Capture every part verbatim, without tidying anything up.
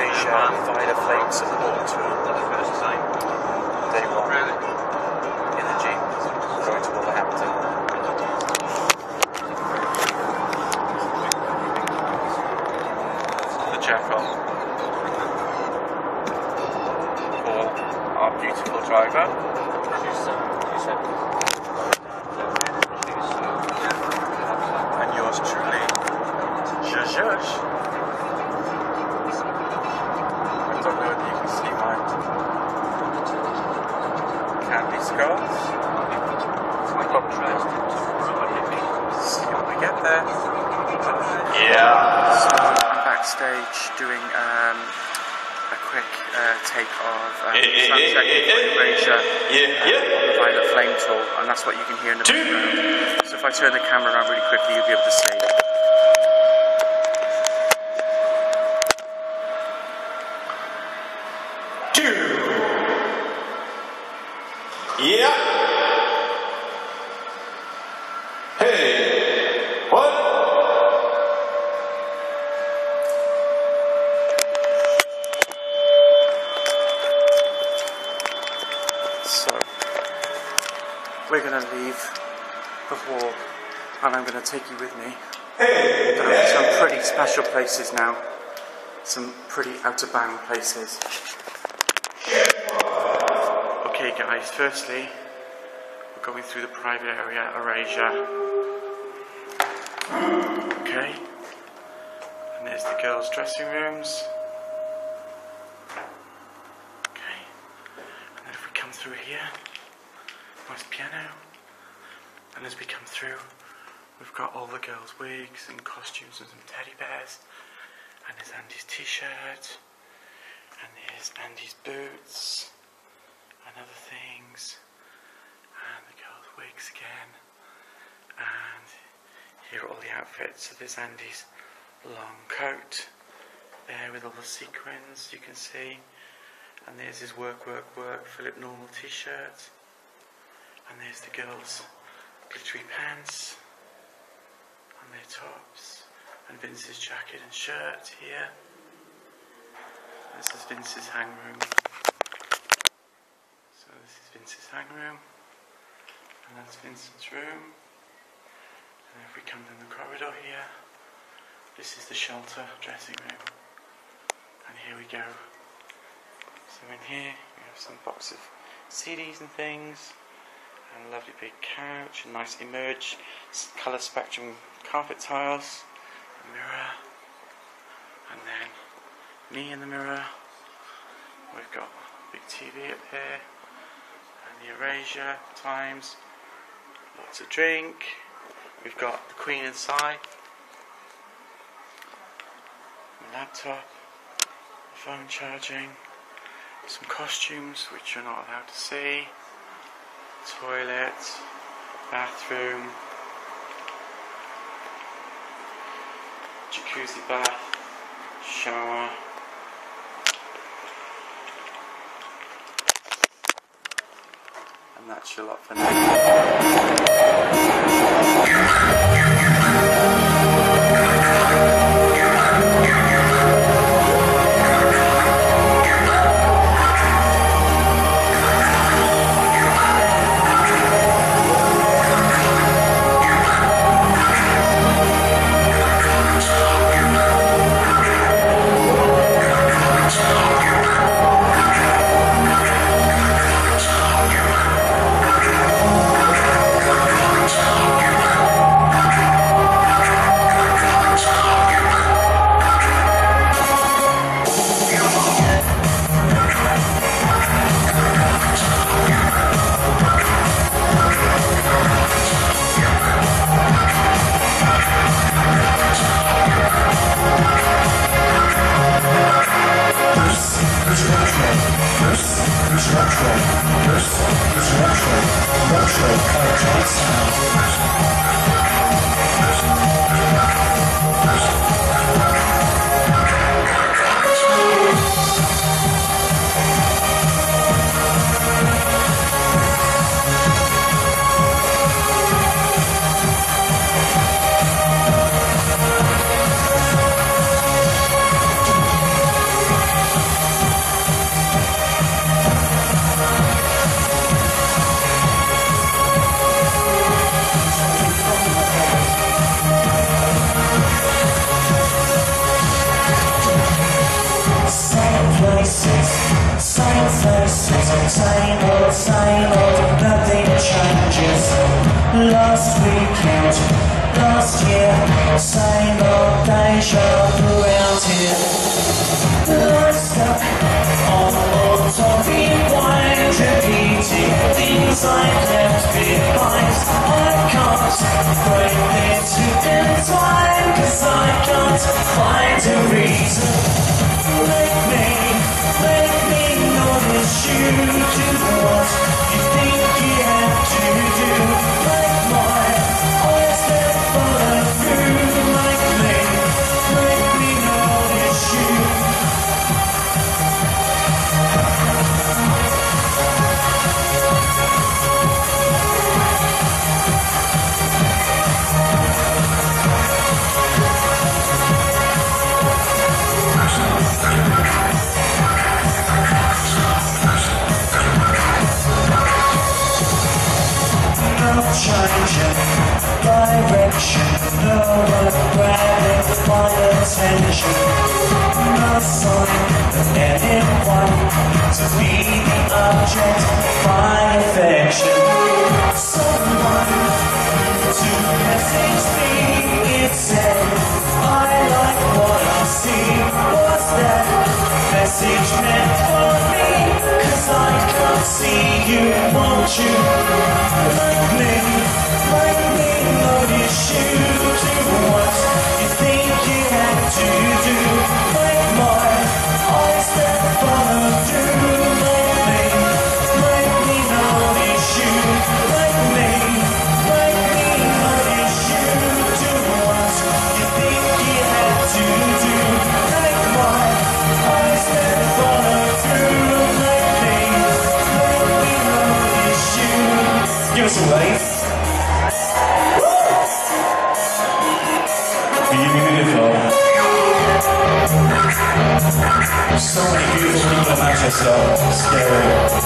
Erasure Fire Flame Support Tool. Day one. In the Jeep, going to Wolverhampton. The jack-off for our beautiful driver. And yours truly, Zhush. I don't know whether you can see my candy skulls. See when we get there. Yeah. So I'm backstage doing um, a quick uh, take of um, sound check for Erasure uh, on the Violet Flame tool, and that's what you can hear in the background. So if I turn the camera around really quickly, you'll be able to see. Yeah. Hey. What? So we're going to leave the hall, and I'm going to take you with me. Hey. We're going to some pretty special places now. Some pretty out of bound places. Okay guys, firstly, we're going through the private area, Erasure. Okay, and there's the girls' dressing rooms. Okay, and then if we come through here, nice piano. And as we come through, we've got all the girls' wigs and costumes and some teddy bears. And there's Andy's t-shirt, and there's Andy's boots. And other things, and the girls' wigs again, and here are all the outfits. So there's Andy's long coat there with all the sequins you can see, and there's his work work work Philip Normal t-shirt, and there's the girls' glittery pants and their tops, and Vince's jacket and shirt here. This is Vince's hang room. So this is Vince's hang room, and that's Vincent's room. And if we come down the corridor here, this is the shelter dressing room. And here we go. So in here we have some box of C Ds and things, and a lovely big couch, and nice emerge colour spectrum carpet tiles, a mirror, and then me in the mirror. We've got a big T V up here. The Erasure Times, lots of drink. We've got the Queen inside, the laptop, the phone charging, some costumes which you're not allowed to see, toilet, bathroom, jacuzzi bath, shower. And that's your lot for now. Same old, same old, nothing changes. Last weekend, last year, same old deja vu out here. I'm stuck on old toffee wine, repeating things I left behind. I can't break this within time, cause I can't find a reason. Make me, make me notice you do what you think you have to do. Like my eyes that follow through. Like me, make me notice you. Changing direction, no one grabbing my attention. No sign of anyone to be the object of my affection. Someone to message me, it said, I like what I see. What's that message meant for me? Cause I can't see you, won't you? Like me, like me, notice you do what you think you have to do. Like my eyes that follow through. Like me, like me, notice you. Like me, like me, notice you do what you think you have to do. Like my eyes that follow through. Like me, like me, notice you. Give us a wave. Beautiful. So many beautiful people in Manchester. Scary.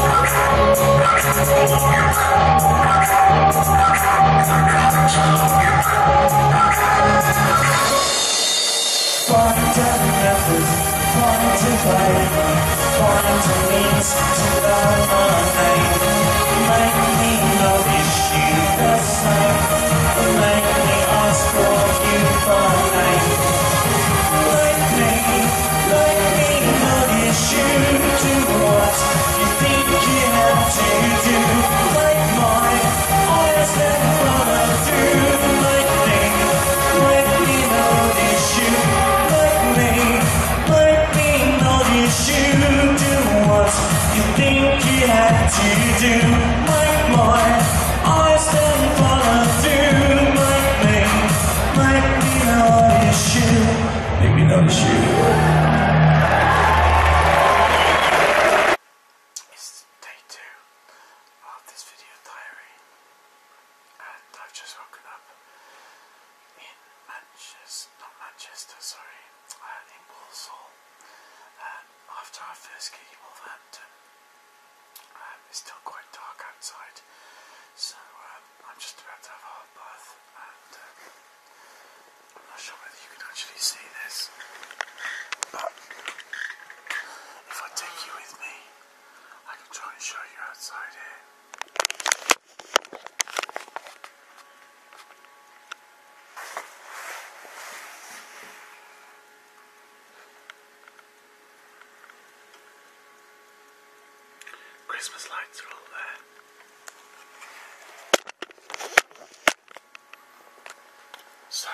Find a method, find a way, find a means to learn my name. Make me notice you the same. Make me ask for you by name. Like me, like me, notice you do what you think you have to do. Like my eyes that follow through. Like me, like me, notice you. Like me, like me, notice you do what you think you have to do. Like my eyes that follow through. Like me, like me, notice you. Make me notice you. It's day two of this video diary, and I've just woken up in Manchester, not Manchester, sorry, uh, in Walsall, uh, after our first gig in Wolverhampton. Um, it's still quite dark outside, so um, I'm just about to have a hot bath, and um, I'm not sure whether you can actually see this, but if I take you with me, I can try and show you outside here. Christmas lights are all there. So,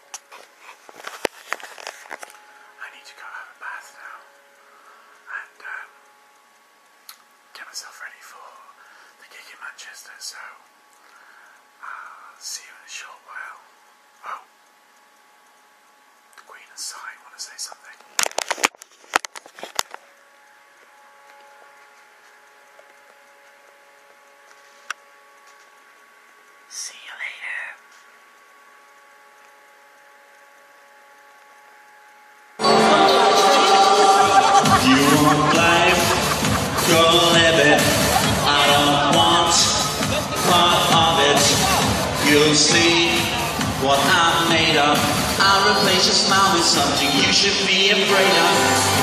I need to go have a bath now and um, get myself ready for the gig in Manchester, so I'll see you in a short while. Oh, the Queen has signed, want to say something. See you later. You want life, go live it. I don't want part of it. You'll see what I'm made of. I'll replace your smile with something you should be afraid of.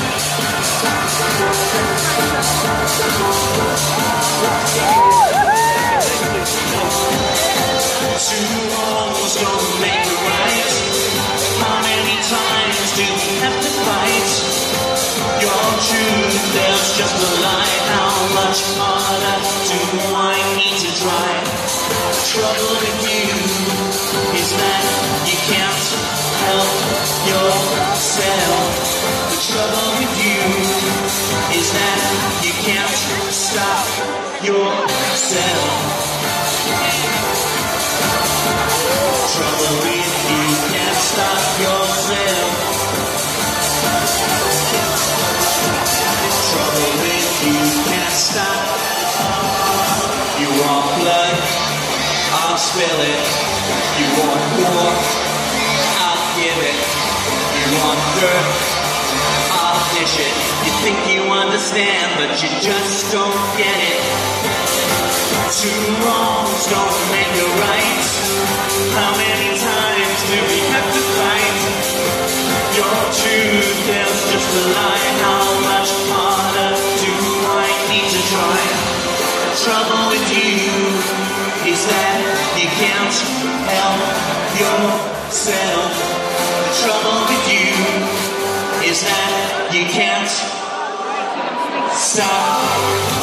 Two wrongs don't make a right. How many times do we have to fight? Your truth, there's just a lie. How much harder do I need to try? The trouble with you is that you can't help yourself. The trouble with you is that you can't stop yourself. Trouble with you can't stop yourself. Trouble with you can't stop. You want blood, I'll spill it. You want war, I'll give it. You want dirt, I'll dish it. You think you understand, but you just don't get it. Two wrongs don't make a right. How many times do we have to fight? Your truth, there's just a lie. How much harder do I need to try? The trouble with you is that you can't help yourself. The trouble with you is that you can't stop.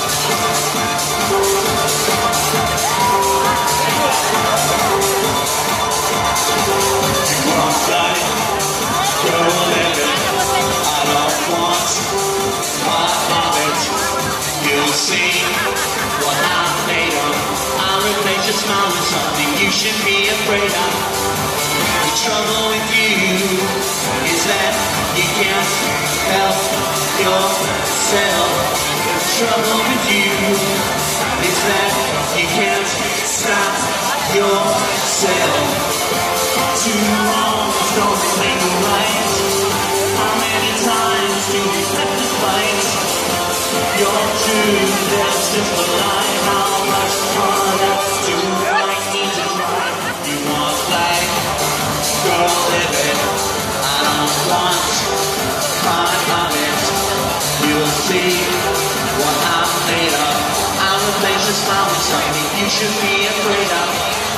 You want life, go live it. I don't want part of it. You'll see what I'm made of. I'll replace your smile with something you should be afraid of. The trouble with you is that you can't help yourself. The trouble with you is that you can't stop yourself. Two wrongs don't make a right. How many times do we have to fight? Your truth, there's just a lie. How much harder do I need to try? You want life, go live it. I don't want part of it. You'll see what I'm made of. I'll replace your smile with something you should be afraid of.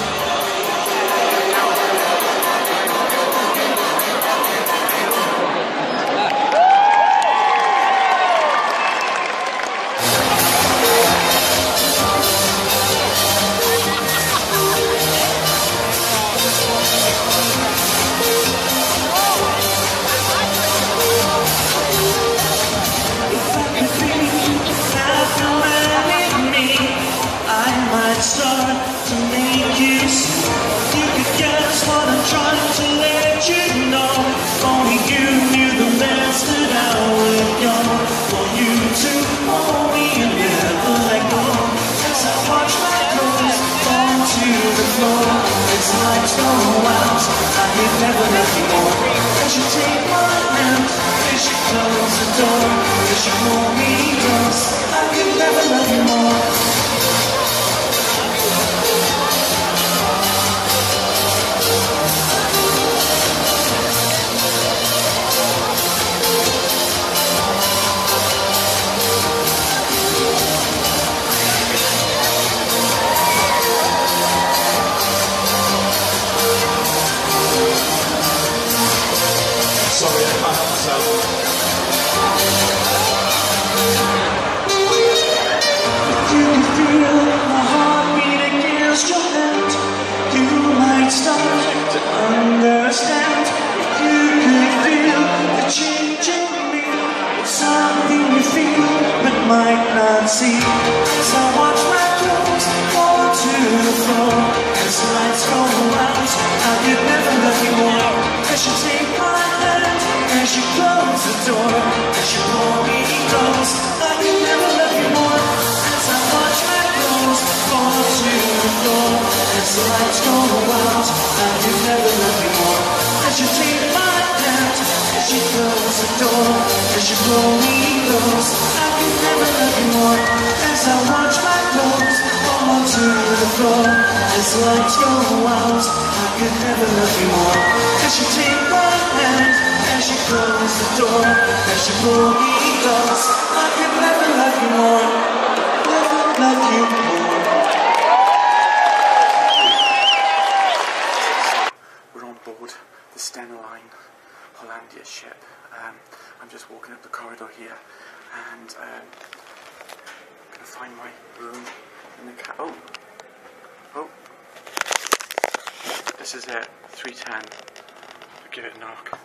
Start to make you see. You could guess what I'm trying to let you know. Only you knew the mess that I would go. For you to hold me and never let go. As I watch my clothes fall to the floor, as lights go out, I could never let you go. As you take my hand, as you close the door, as you hold me close, I could never love you more. Sorry, I can't myself. You can feel my heartbeat against your hand. You might start to understand. You could feel the change in me. It's something you feel but might not see. As I watch my clothes fall to the floor, as the lights go out, I could never love you more. As you take my hand, as you close the door, as you hold me close, I could never love you more. As I watch my clothes fall to the floor, as the lights go out, I could never love you more. As you take my hand, as you close the door, as you hold me close, I could never love you more. As I watch my clothes fall to to the floor. It's like you're out, I could never love you more. Cause you take my hand, as you close the door, as you pull me close. I could never love you more, never love you more. We're on board the Stena Line Hollandia ship. Um, I'm just walking up the corridor here, and um, I'm gonna find my room in the cat. Oh, oh, this is it. three ten. Give it a knock.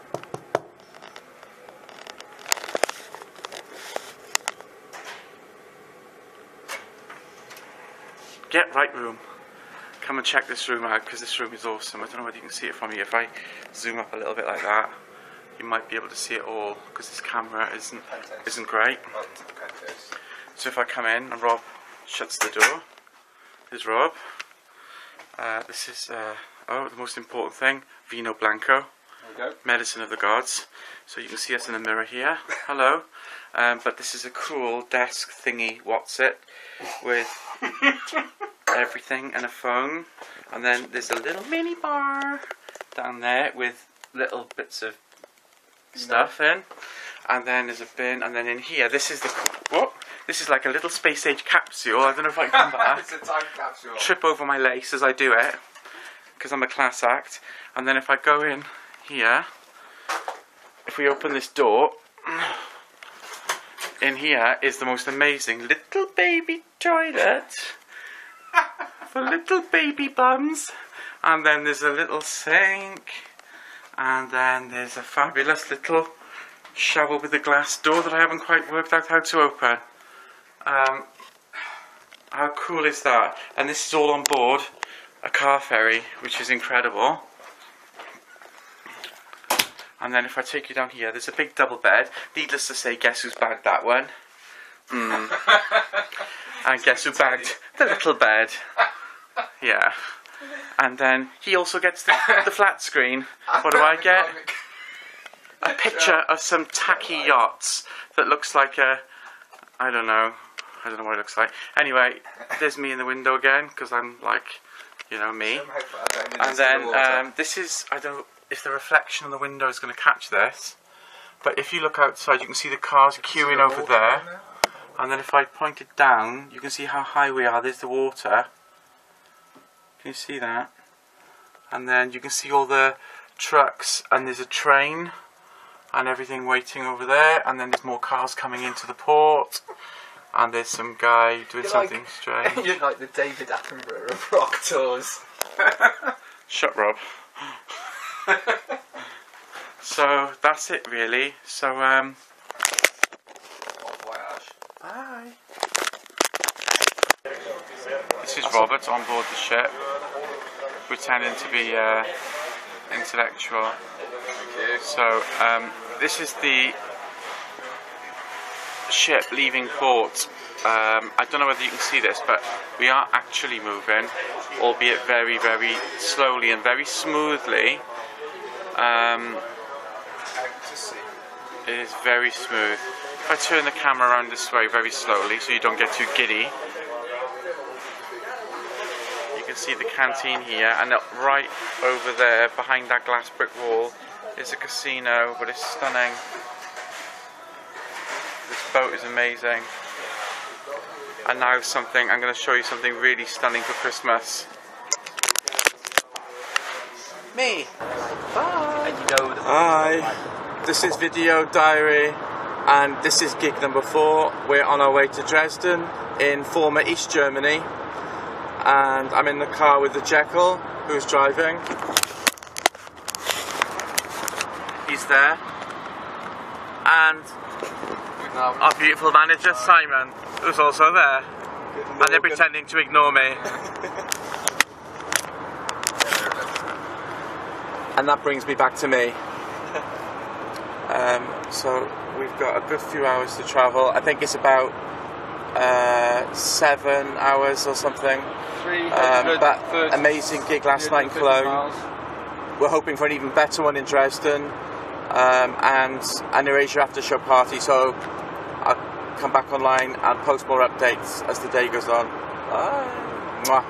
Get right room. Come and check this room out because this room is awesome. I don't know whether you can see it from here. If I zoom up a little bit like that, you might be able to see it all because this camera isn't isn't great. So if I come in and Rob shuts the door, there's Rob. Uh, this is uh, oh the most important thing, Vino Blanco, there we go. Medicine of the gods. So you can see us in the mirror here. Hello. Um, but this is a cool desk thingy. What's it with everything and a phone, and then there's a little mini bar down there with little bits of stuff in, and then there's a bin, and then in here this is the what? This is like a little space age capsule. I don't know if I can come back. It's a time capsule. Trip over my lace as I do it because I'm a class act, and then if I go in here, if we open this door, in here is the most amazing little baby toilet for little baby bums, and then there's a little sink, and then there's a fabulous little shower with a glass door that I haven't quite worked out how to open. Um, how cool is that? And this is all on board a car ferry, which is incredible. And then if I take you down here, there's a big double bed. Needless to say, guess who's bagged that one? Mm. And guess who bagged the little bed? Yeah. And then he also gets the, the flat screen. What do I get? A picture of some tacky yachts that looks like a... I don't know. I don't know what it looks like. Anyway, there's me in the window again, because I'm like, you know, me. And then um, this is... I don't... if the reflection on the window is going to catch this, but if you look outside you can see the cars queuing over there, and then if I point it down you can see how high we are. There's the water, can you see that? And then you can see all the trucks, and there's a train and everything waiting over there, and then there's more cars coming into the port, and there's some guy doing you're something like, strange. You're like the David Attenborough of rock tours. Shut Rob. So that's it really. So um bye. This is Robert on board the ship, pretending to be uh, intellectual. So um, this is the ship leaving port. Um, I don't know whether you can see this, but we are actually moving, albeit very, very slowly and very smoothly. Um, it is very smooth. If I turn the camera around this way very slowly so you don't get too giddy, you can see the canteen here, and right over there behind that glass brick wall is a casino, but it's stunning. This boat is amazing. And now something, I'm going to show you something really stunning for Christmas. Me. Bye. And you know Hi. This is Video Diary, and this is gig number four. We're on our way to Dresden in former East Germany, and I'm in the car with the Jekyll, who's driving. He's there, and our beautiful manager Simon, who's also there, and they're pretending to ignore me. And that brings me back to me. Um, so we've got a good few hours to travel. I think it's about uh, seven hours or something. Um, but amazing gig last night in Cologne. We're hoping for an even better one in Dresden, um, and an Erasure after show party. So I'll come back online and post more updates as the day goes on. Bye. Mwah.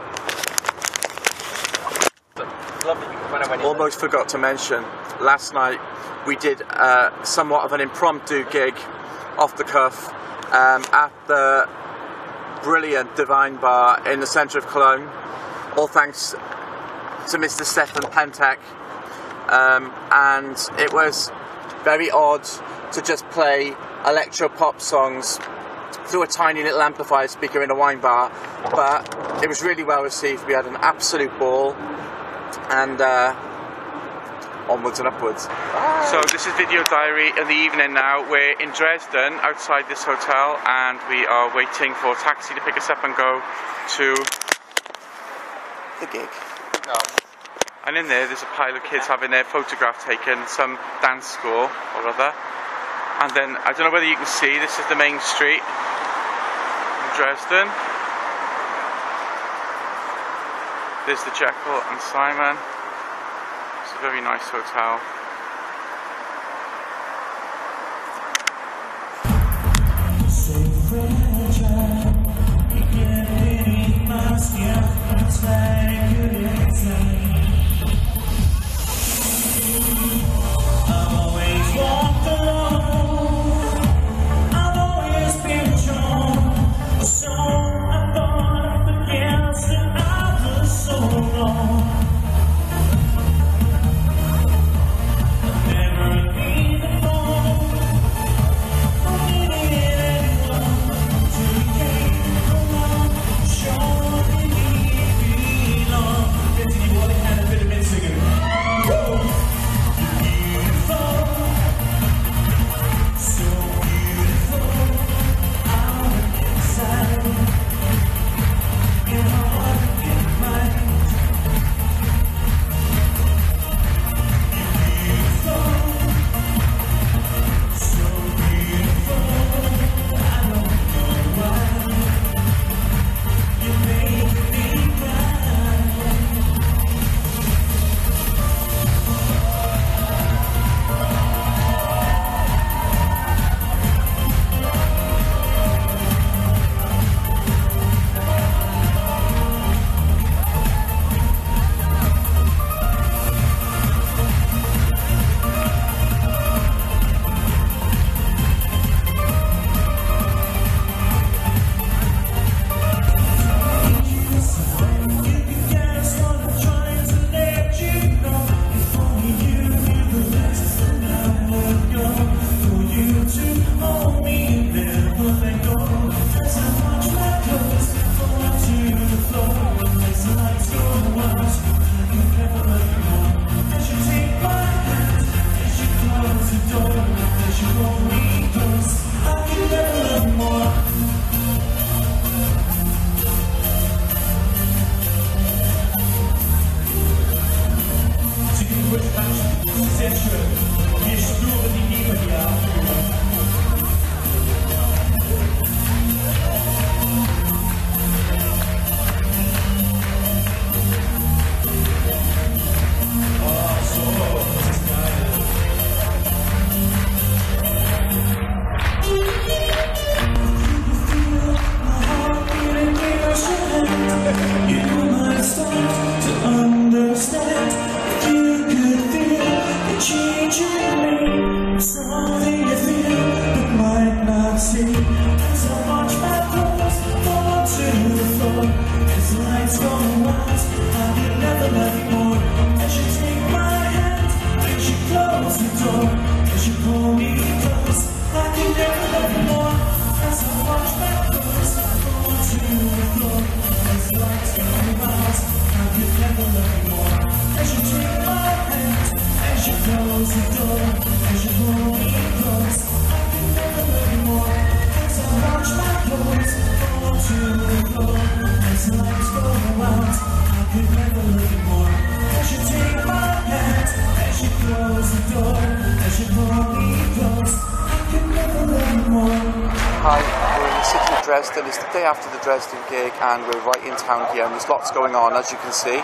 When I went in Almost forgot to mention, last night we did uh, somewhat of an impromptu gig off the cuff um, at the brilliant Divine Bar in the centre of Cologne, all thanks to Mister Stefan Pentek, um, and it was very odd to just play electro pop songs through a tiny little amplifier speaker in a wine bar, but it was really well received. We had an absolute ball, and uh, onwards and upwards. Bye. So this is video diary in the evening now. We're in Dresden outside this hotel, and we are waiting for a taxi to pick us up and go to the gig. No. And in there there's a pile of kids having their photograph taken, some dance school or other. And then, I don't know whether you can see, this is the main street in Dresden. There's the Jekyll and Simon. It's a very nice hotel. Hi, we're in the city of Dresden. It's the day after the Dresden gig and we're right in town here and there's lots going on, as you can see.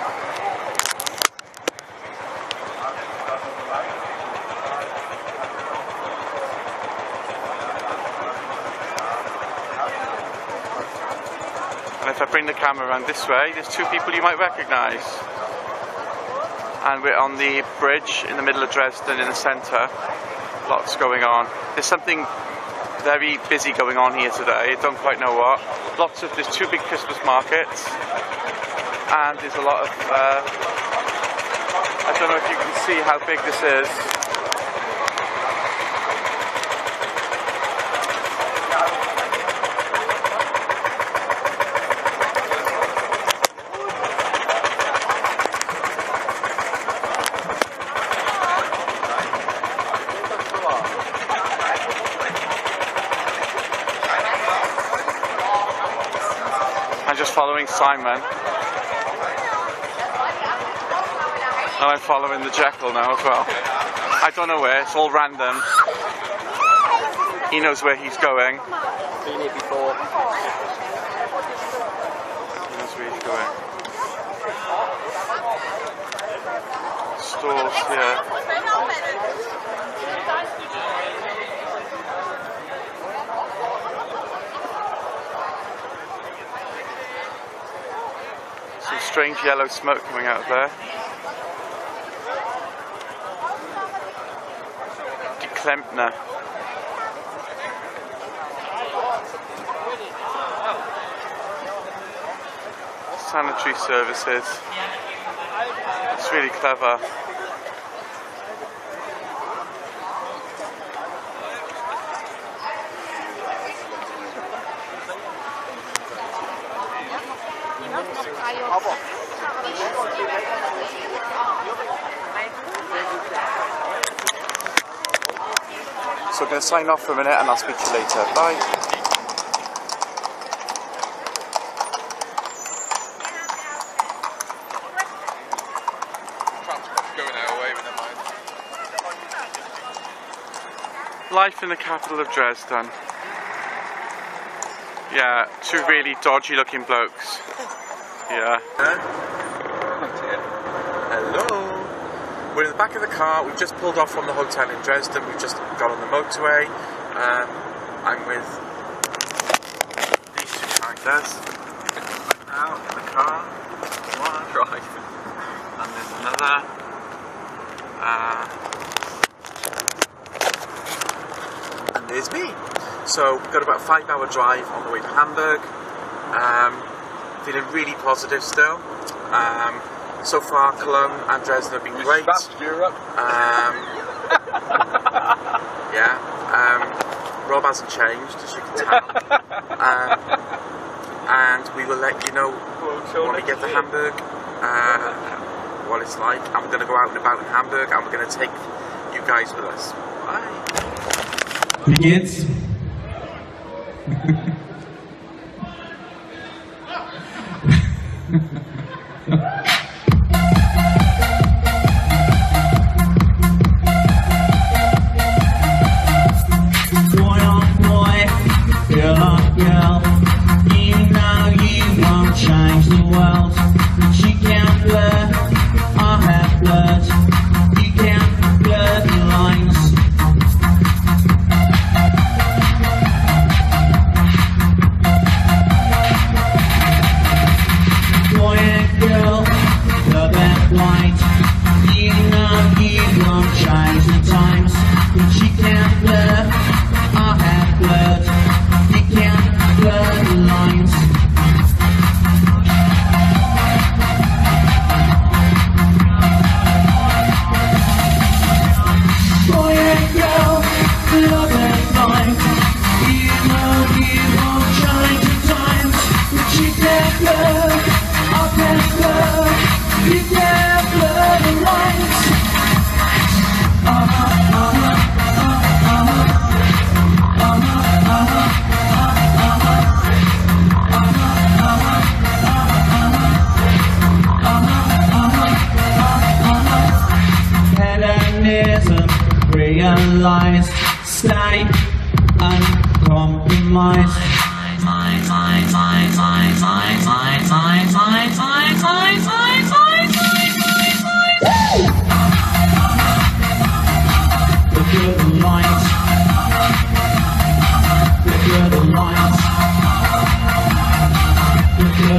And if I bring the camera around this way, there's two people you might recognise. And we're on the bridge in the middle of Dresden in the centre. Lots going on. There's something very busy going on here today. I don't quite know what. Lots of, there's two big Christmas markets. And there's a lot of, uh, I don't know if you can see how big this is. I'm just following Simon. And I'm following the Jekyll now as well. I don't know where, it's all random. He knows where he's going. Seen it before. He knows where he's going. Stores here. Some strange yellow smoke coming out of there. Die Klempner. Sanitary services. It's really clever. So I'm going to sign off for a minute and I'll speak to you later. Bye. Life in the capital of Dresden. Yeah, two really dodgy looking blokes. Yeah. Hello. We're in the back of the car. We've just pulled off from the hotel in Dresden. We've just got on the motorway. Um, I'm with these two characters. Now in the car. One. Right. And there's another. Uh, and there's me. So we've got about a five hour drive on the way to Hamburg. Um, feeling really positive still. Um, so far Cologne and Dresden have been great. Europe. Um, yeah. Um, Rob hasn't changed, as you can tell. um, and we will let you know when we get to Hamburg uh, what it's like. And we're going to go out and about in Hamburg and we're going to take you guys with us. Bye. Wie geht's? Boy on boy, girl on girl, you know you won't change the world. She can't blur, I have blurred. You can't blur the lines. Boy and girl, love and white. You know you won't change the times. But she can't blur, I have blurred. You can't blur the lines. Boy and girl, love and white. You know you won't change the times. But she can't blur, I can't blur. You can't blur the lines. Uh-huh, uh-huh, uh-huh, uh-huh, uh-huh, uh-huh, uh-huh, uh-huh. Hedonism realized, stay uncompromised. Mine, mine, mine, mine, mine, mine, mine, mine, mine, mine, mine, mine, mine, mine, mine. Look at the lights. Look at the lights. Look at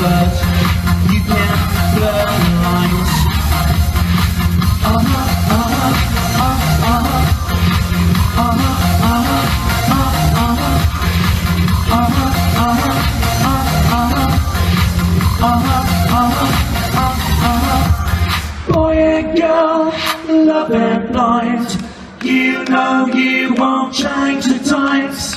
but you can't blur the lines. Uh-huh, uh-huh, uh-huh, uh-huh, uh-huh, uh-huh, uh-huh, uh-huh, uh-huh, uh-huh, uh-huh. Boy and girl, love and blind. You know you won't change the times.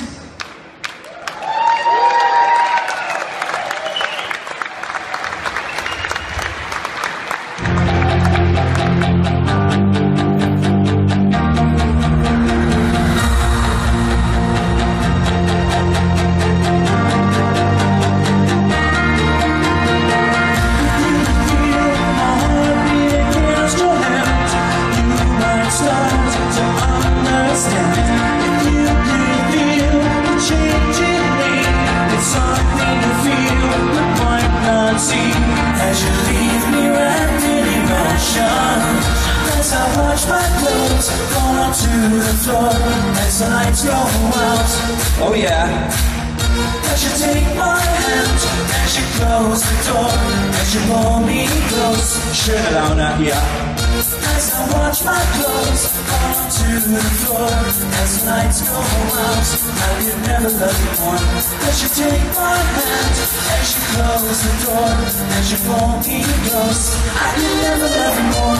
As the lights go out, oh yeah. As you take my hand, as you close the door, as you pull me close, shut down at ya. As I watch my clothes fall onto the floor, as the lights go out, I could never love you more. As you take my hand, as you close the door, as you pull me close, I could never love you more.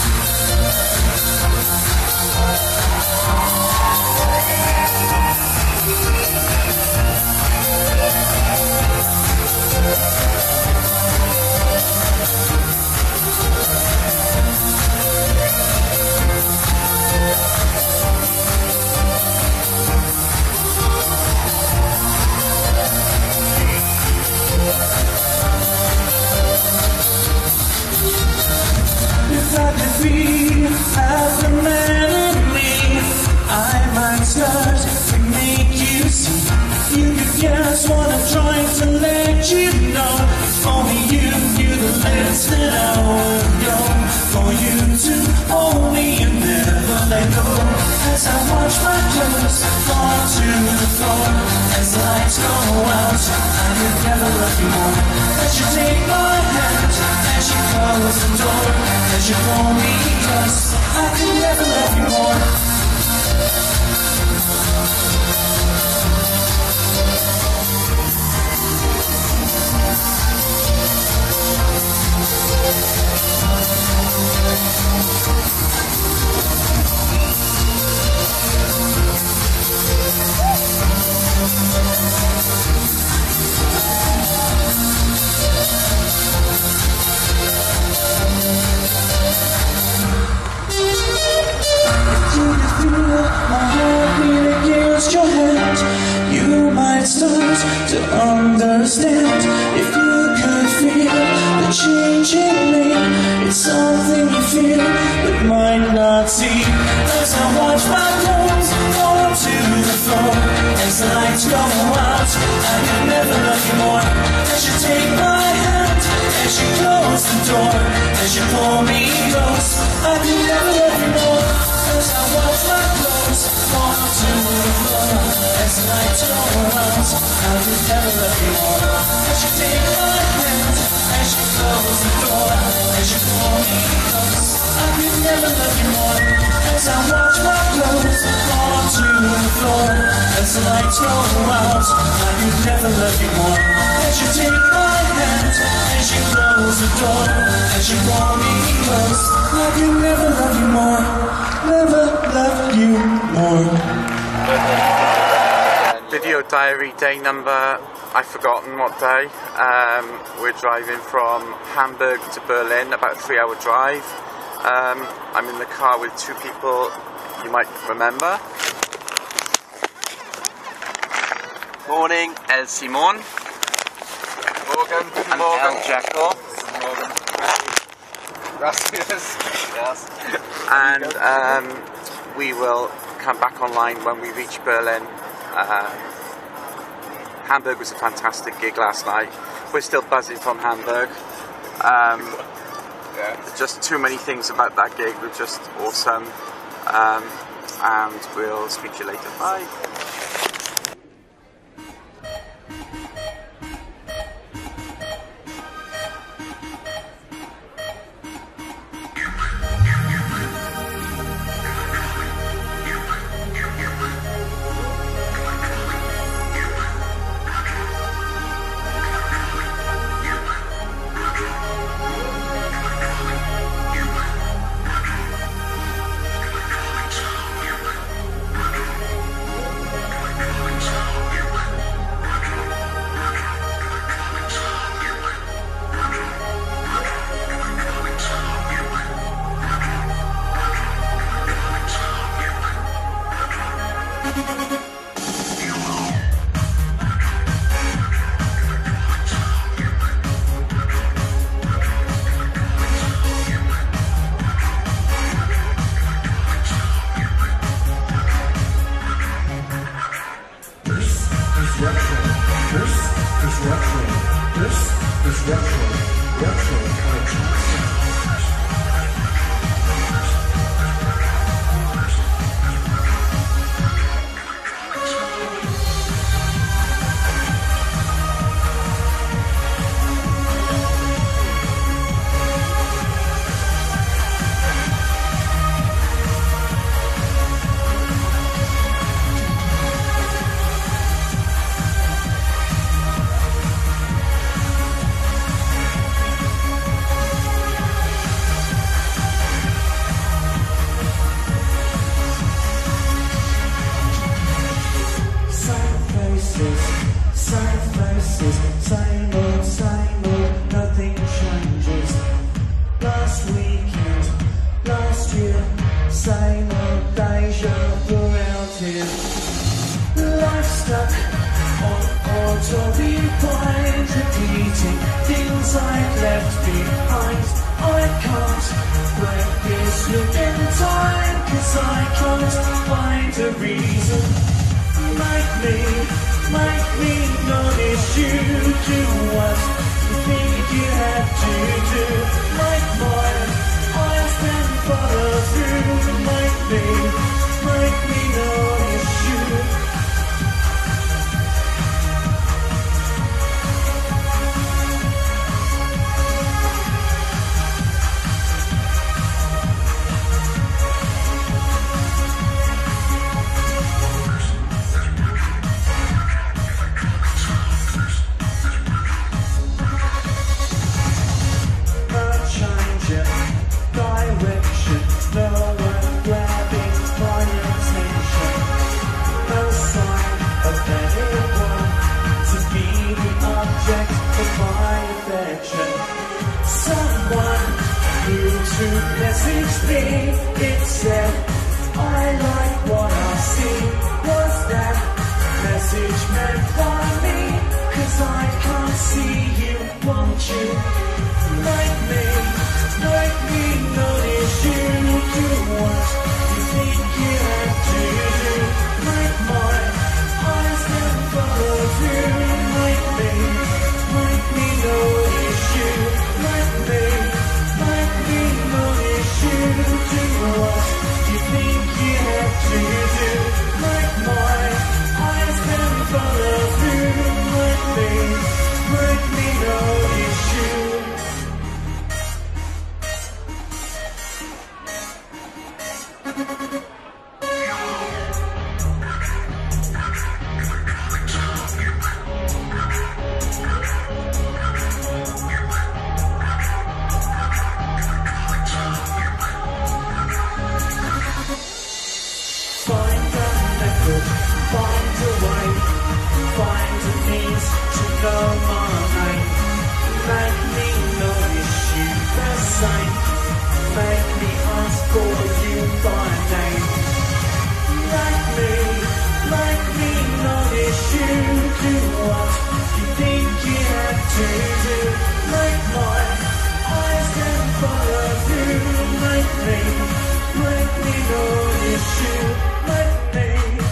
If I could be half the man in me, I might start to make you see. You could guess what I'm trying to let you know. Only you knew the lengths that I would go for you to hold me and never let go. As I watch my clothes fall to the floor, as the lights go out, I could never love you more. As you take my hand, as you close the door, as you pull me close, I could never love you more. You might start to understand. If you could feel the change in me, it's something you feel but might not see. As I watch my clothes fall to the floor, as the lights go out, I could never love you more. As you take my hand, as you close the door, as you pull me close, I could never love you more. As I watch my clothes fall to the floor, as the lights go out, I could never love you more. As you take my hand, as you close the door, as you pull me close, I could never love you more. As I watch my clothes fall to the floor, as the lights go out, I could never love you more. As you take my hand, as you close the door, as you pull me close, I could never love you more. Never love you more. Video diary day number, I've forgotten what day. Um, we're driving from Hamburg to Berlin, about a three hour drive. Um, I'm in the car with two people you might remember. Morning. El Simon. Morgan. And Morgan. El Jekyll. Morgan. Gracias. Yes. And um, we will come back online when we reach Berlin. Uh, Hamburg was a fantastic gig last night. We're still buzzing from Hamburg. Um, Yeah. just too many things about that gig were just awesome. Um, and we'll speak to you later. Bye. same old, same old, nothing changes. Last weekend, last year, same old deja vu out here. Life stuck on autopilot, repeating things I've left behind. I can't break this loop in time, 'cause I can't find a reason. Make me, make me notice you do what you think you have to do. Like mine, eyes then follow through. Make me, make me notice you. Message me, it said, I like what I see. Was that message meant for me? 'Cause I can't see you, won't you? Like me, like me, notice you do what you think you have to do. Like mine, eyes that follow through. Like me, like me, notice you. Like me, like me, notice you do what you think you have to do. Like mine, eyes that follow through. Like me, like me, notice you. Find a way, find a means to know my name. Make me notice you the same. Make me ask for you by name. Like me, like me, notice you do what you think you have to do. Like mine, eyes can follow through. Like me, like me, notice you. Like me.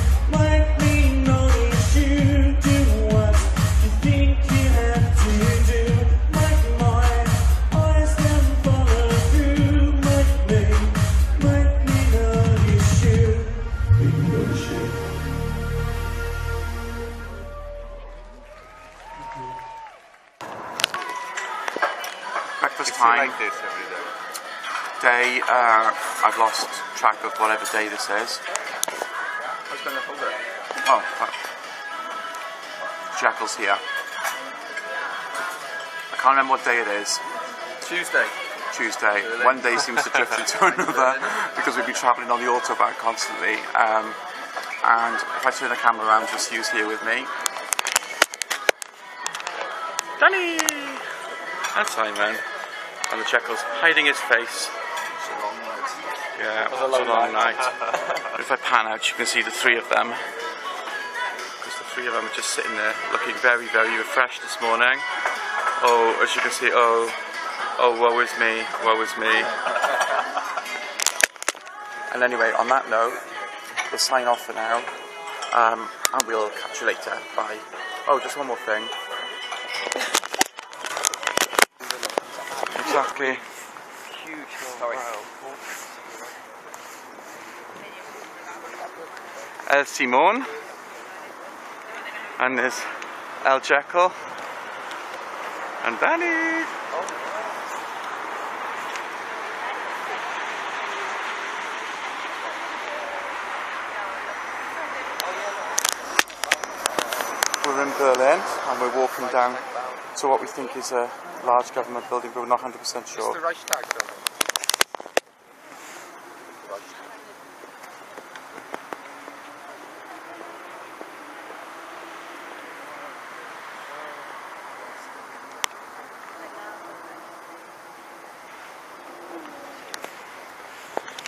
Breakfast time. Like this every day. Day, uh, I've lost track of whatever day this is. What's going to hold it? Oh, fuck. Jekyll's here. I can't remember what day it is. Tuesday. Tuesday. One day seems to drift into another because we've been travelling on the autobahn constantly. Um, and if I turn the camera around, just Hugh's here with me. Danny! And Simon. And the Jekyll's hiding his face. It's a long night. Yeah, It was it's a long, a long night. night. But if I pan out, you can see the three of them. Because the three of them are just sitting there looking very, very refreshed this morning. Oh, as you can see, oh, oh, woe is me, woe is me. And anyway, on that note, we'll sign off for now. Um, and we'll catch you later. Bye. Oh, just one more thing. Exactly. Huge. Sorry. El Simon. And there's El Jekyll. And Danny. We're in Berlin and we're walking down to what we think is a large government building, but we're not one hundred percent sure. It's the Reichstag building.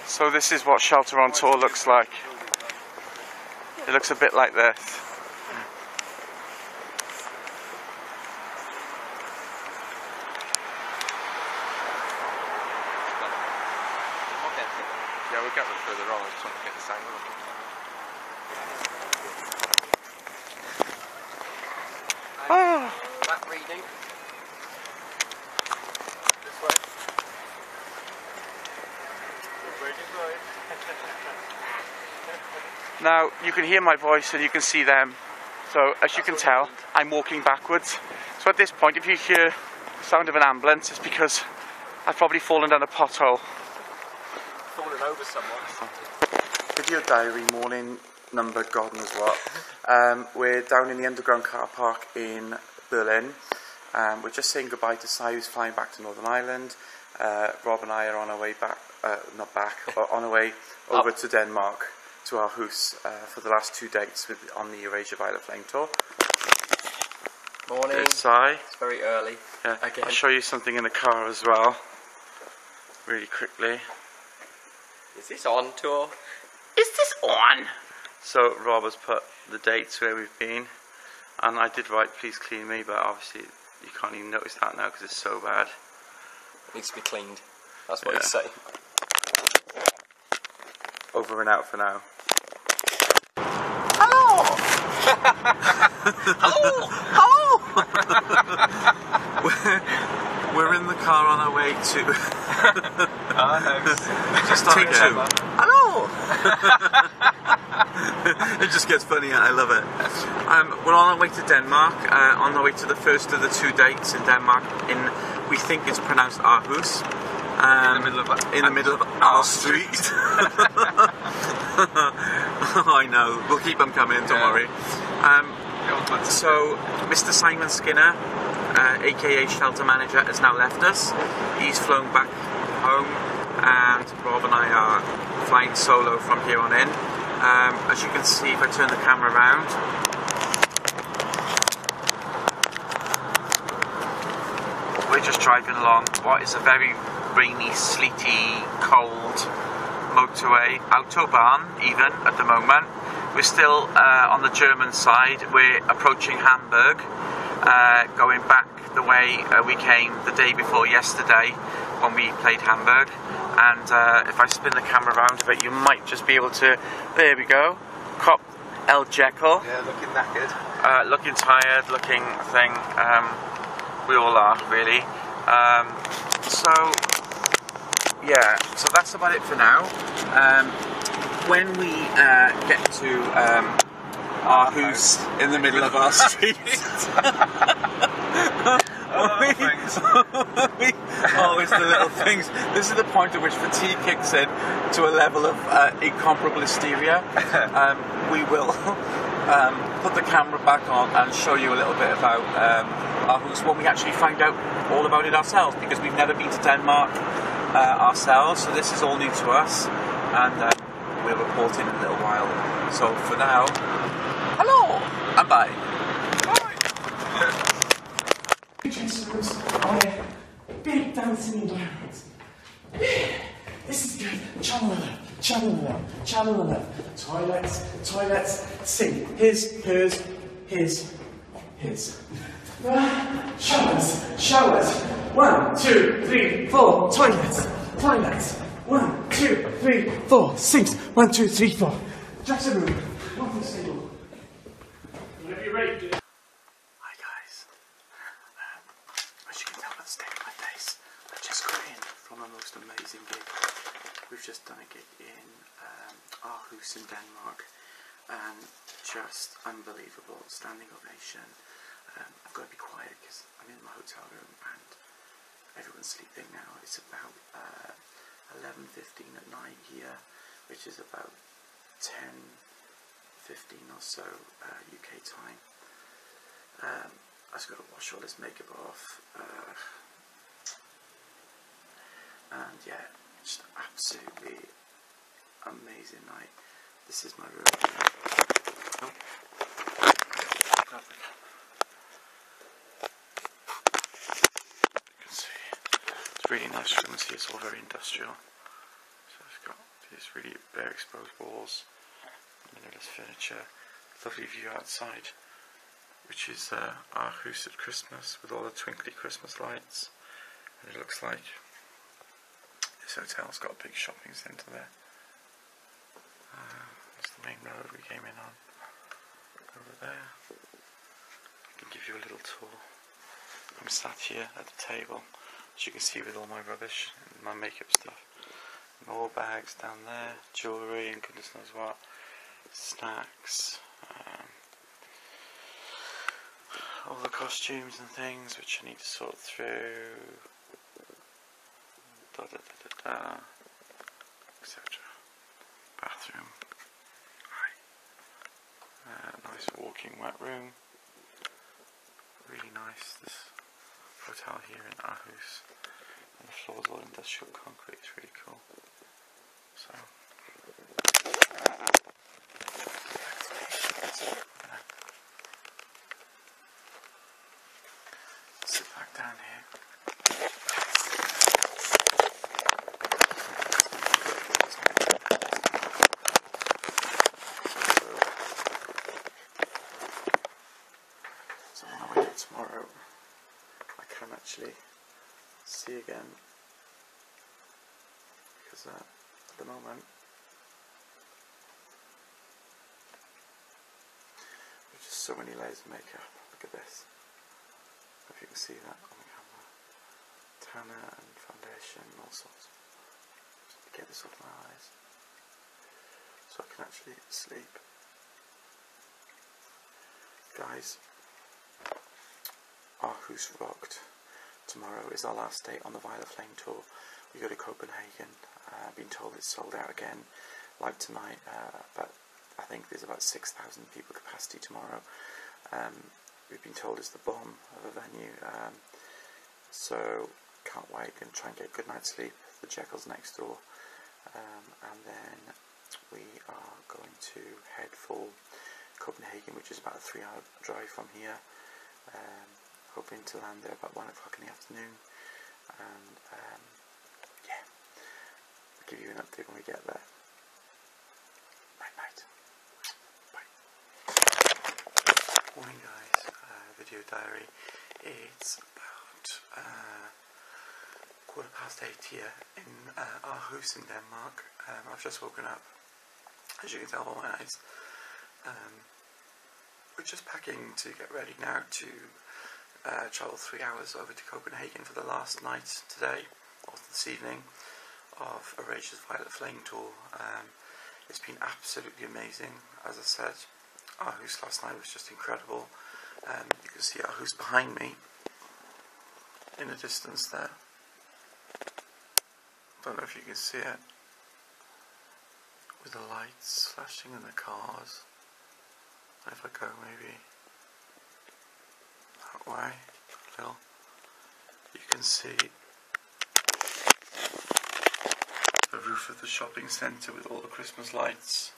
So this is what Shelter on Tour looks like. It looks a bit like this. Yeah, we'll get them further on. I just want to get the sound of them. Oh. Map reading. This way. Now you can hear my voice and you can see them. So as you can tell, I'm walking backwards. So at this point, if you hear the sound of an ambulance, it's because I've probably fallen down a pothole. Falling over someone. Video diary morning number God knows what. Um, we're down in the underground car park in Berlin. Um, we're just saying goodbye to Si, who's flying back to Northern Ireland. Uh, Rob and I are on our way back, uh, not back, but on our way over to Denmark to our house uh, for the last two dates with, on the Erasure Violet Flame tour. Morning. There's Si. It's very early. Yeah. Again. I'll show you something in the car as well, really quickly. Is this on tour? Is this on? So Rob has put the dates where we've been, and I did write please clean me, but obviously you can't even notice that now because it's so bad. It needs to be cleaned. That's what Yeah. it's saying. Over and out for now. Hello! Hello! Hello! we're, we're in the car on our way to Ah, no. just take two. Hello! It just gets funnier, I love it. Um, we're on our way to Denmark, uh, on our way to the first of the two dates in Denmark in, we think it's pronounced Aarhus. Um, in the middle of in the middle of our street. I know, we'll keep them coming, don't Yeah. worry. Um, so, Mister Simon Skinner, uh, aka Shelter Manager, has now left us. He's flown back home, and Rob and I are flying solo from here on in. Um, as you can see, if I turn the camera around, we're just driving along what is a very rainy, sleety, cold motorway, autobahn even at the moment. We're still uh, on the German side. We're approaching Hamburg, uh, going back the way uh, we came the day before yesterday when we played Hamburg. And uh, if I spin the camera around a bit, you might just be able to, there we go, cop El Jekyll. Yeah, looking knackered. Uh, looking tired, looking thing. Um, we all are, really. Um, so, yeah, so that's about it for now. Um, when we uh, get to um, our house in the middle of our street, Oh, we, thanks. we, oh, it's the little things. This is the point at which fatigue kicks in to a level of uh, incomparable hysteria. Um, we will um, put the camera back on and show you a little bit about um, our house when we actually find out all about it ourselves, because we've never been to Denmark uh, ourselves, so this is all new to us, and uh, we'll report in a little while. So for now, hello and bye. On a big dancing environment. Yeah, this is good. Channel alert, channel alert, channel alert. Toilets, toilets, sink. His, hers, his, his. Ah, showers, showers. One, two, three, four. Toilets, toilets. One, two, three, four. Sinks. One, two, three, four. Dressing room. One, two, three, four. Whenever you're ready, dude. Hi guys. Um, as you can tell by the state of my face, I just got in from a most amazing gig. We've just done a gig in um, Aarhus in Denmark, and just unbelievable, standing ovation. Um, I've got to be quiet because I'm in my hotel room and everyone's sleeping now. It's about uh, eleven fifteen at night here, which is about ten fifteen or so uh, U K time. Um, I just got to wash all this makeup off, uh, and yeah, just absolutely amazing night. This is my room. Oh. You can see it's really nice. You can see it's all very industrial. So it's got these really bare exposed walls, minimalist furniture, lovely view outside, which is uh, Aarhus at Christmas with all the twinkly Christmas lights. And it looks like this hotel's got a big shopping centre there. Uh, that's the main road we came in on. Over there. I can give you a little tour. I'm sat here at the table, as you can see, with all my rubbish and my makeup stuff. More bags down there, jewellery and goodness knows what, snacks, um, all the costumes and things which I need to sort through, da da da da da, et cetera. Bathroom, uh, nice walking wet room, really nice. This hotel here in Aarhus, and the floor is all industrial concrete. It's really cool. So, sit back down here. So when I wake up tomorrow, I can actually see again, because uh, at the moment there's just so many layers of makeup. Look at this. If you can see that on the camera, tanner and foundation and all sorts. Just get this off my eyes, so I can actually sleep. Guys, Aarhus rocked. Tomorrow is our last day on the Violet Flame tour. We go to Copenhagen. Uh, I've been told it's sold out again, like tonight, uh, but I think there's about six thousand people capacity tomorrow. Um, we've been told it's the bomb of a venue, um, so can't wait. Going to try and get a good night's sleep. The Jekyll's next door, um, and then we are going to head for Copenhagen, which is about a three hour drive from here. Um, hoping to land there about one o'clock in the afternoon, and um, yeah, I'll give you an update when we get there. Night night. Bye. Morning guys, uh, video diary. It's about uh, quarter past eight here in uh, Aarhus in Denmark. Um, I've just woken up, as you can tell by my eyes. Um, we're just packing to get ready now to uh, travel three hours over to Copenhagen for the last night today, or this evening, of Erasure's Violet Flame tour. Um, it's been absolutely amazing. As I said, Aarhus last night was just incredible. Um, you can see Aarhus behind me in the distance there. Don't know if you can see it, with the lights flashing in the cars. If I go maybe that way a little, you can see the roof of the shopping centre with all the Christmas lights.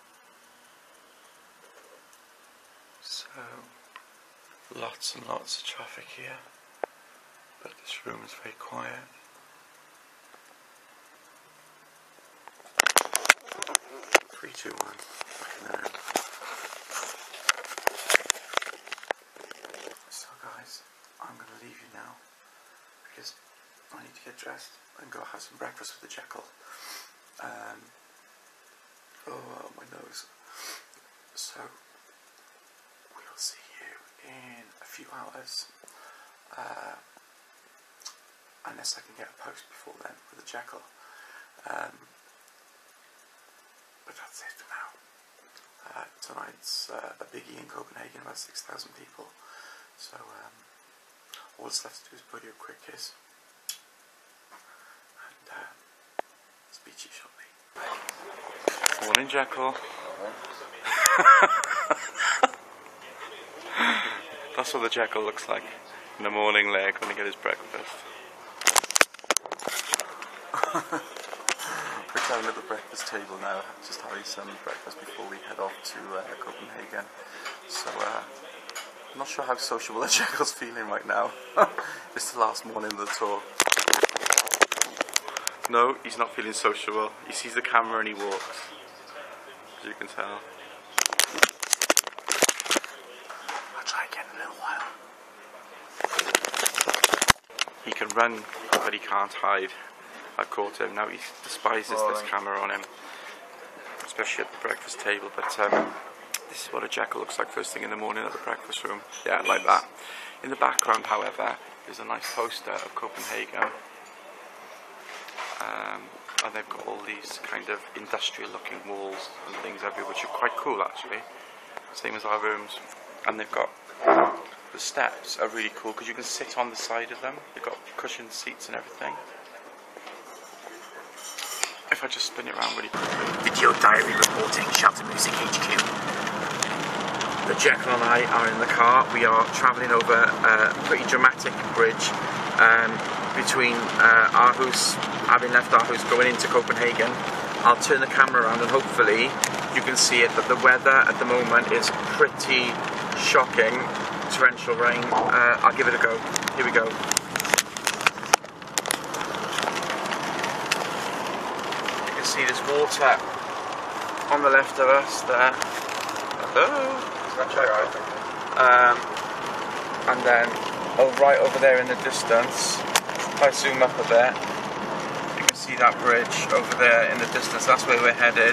So lots and lots of traffic here, but this room is very quiet. Three, two, one. Back in the room. So guys, I'm going to leave you now because I need to get dressed and go have some breakfast with the Jekyll. Um, oh, my nose. So we'll see you in a few hours, uh, unless I can get a post before then with the Jekyll. Um, but that's it for now. Uh, tonight's uh, a biggie in Copenhagen, about six thousand people. So um, all that's left to do is put you a quick kiss, and uh, speak to you shortly. Morning, Jekyll. That's what the Jekyll looks like in the morning leg when he gets his breakfast. We're down at the breakfast table now, just having some breakfast before we head off to uh, Copenhagen. So uh, I'm not sure how sociable the Jekyll's feeling right now. It's the last morning of the tour. No, he's not feeling sociable. He sees the camera and he walks, as you can tell. I'll try again in a little while. He can run, but he can't hide. I caught him. Now he despises Boring. this camera on him, especially at the breakfast table. But um, this is what a jackal looks like first thing in the morning at the breakfast room. Yeah, like that. In the background, however, is a nice poster of Copenhagen. Um, and they've got all these kind of industrial looking walls and things everywhere, which are quite cool actually. Same as our rooms. And they've got, the steps are really cool because you can sit on the side of them. They've got cushioned seats and everything. If I just spin it around really quickly. Video diary reporting, Shelter Music H Q. The Jekyll and I are in the car. We are travelling over a pretty dramatic bridge um, between uh, Aarhus, having left Aarhus, going into Copenhagen. I'll turn the camera around and hopefully you can see it, that the weather at the moment is pretty shocking. Torrential rain. Uh, I'll give it a go. Here we go. You can see there's water on the left of us there. Hello. Um, and then, oh, right over there in the distance, if I zoom up a bit, you can see that bridge over there in the distance. That's where we're headed.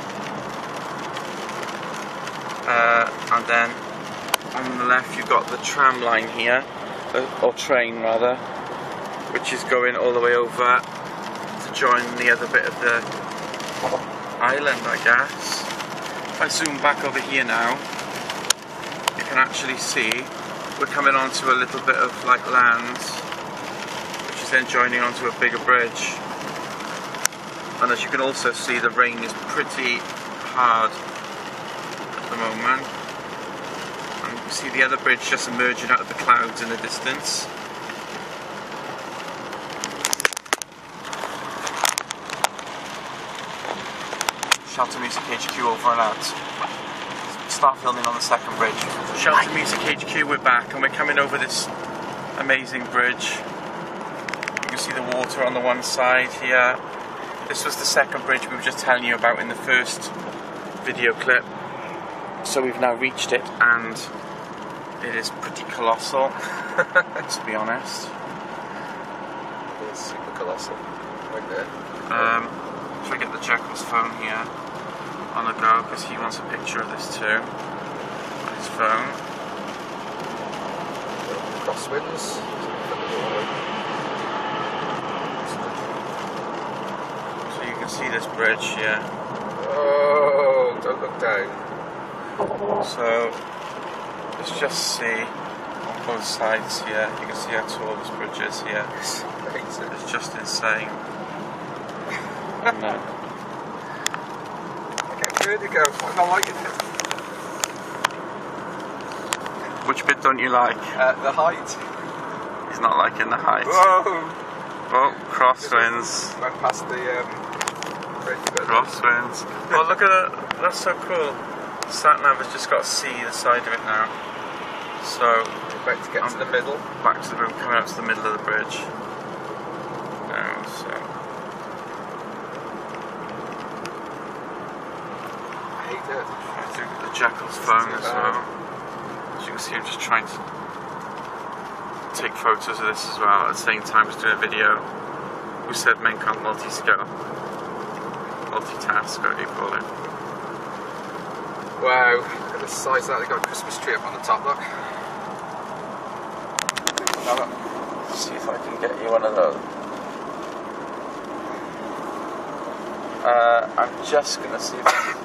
Uh, and then on the left you've got the tram line here, or train rather, which is going all the way over to join the other bit of the island, I guess. If I zoom back over here now, you can actually see we're coming onto a little bit of like land, which is then joining onto a bigger bridge. And as you can also see, the rain is pretty hard at the moment. And you can see the other bridge just emerging out of the clouds in the distance. Shelter Music H Q over and out. Start filming on the second bridge. Shelter Music H Q, we're back and we're coming over this amazing bridge. You can see the water on the one side here. This was the second bridge we were just telling you about in the first video clip. So we've now reached it and it is pretty colossal, to be honest. It's super colossal, right there. Um, so we get the Jackal's phone here on the go because he wants a picture of this too on his phone. Crosswinds. So you can see this bridge here. Oh, don't look down. So let's just see on both sides here. You can see how tall this bridge is here. It's just insane. And then Where'd you go? I don't like it. which bit don't you like? Uh, the height. He's not liking the height. Whoa! Oh, crosswinds. Went past the um, bridge. Crosswinds. Oh, look at that. That's so cool. The sat nav has just got to see the side of it now. So, Back to get I'm to the middle. back to the room, coming out to the middle of the bridge. Now, so. I hate it. I think the Jackal's phone as well. As you can see, I'm just trying to take photos of this as well at the same time as doing a video. Who said men can't multi-skill? Multitask, what do you call it? Wow, look at the size of that. They've got a Christmas tree up on the top, look. Let's see if I can get you one of those. Uh, I'm just gonna see if I can.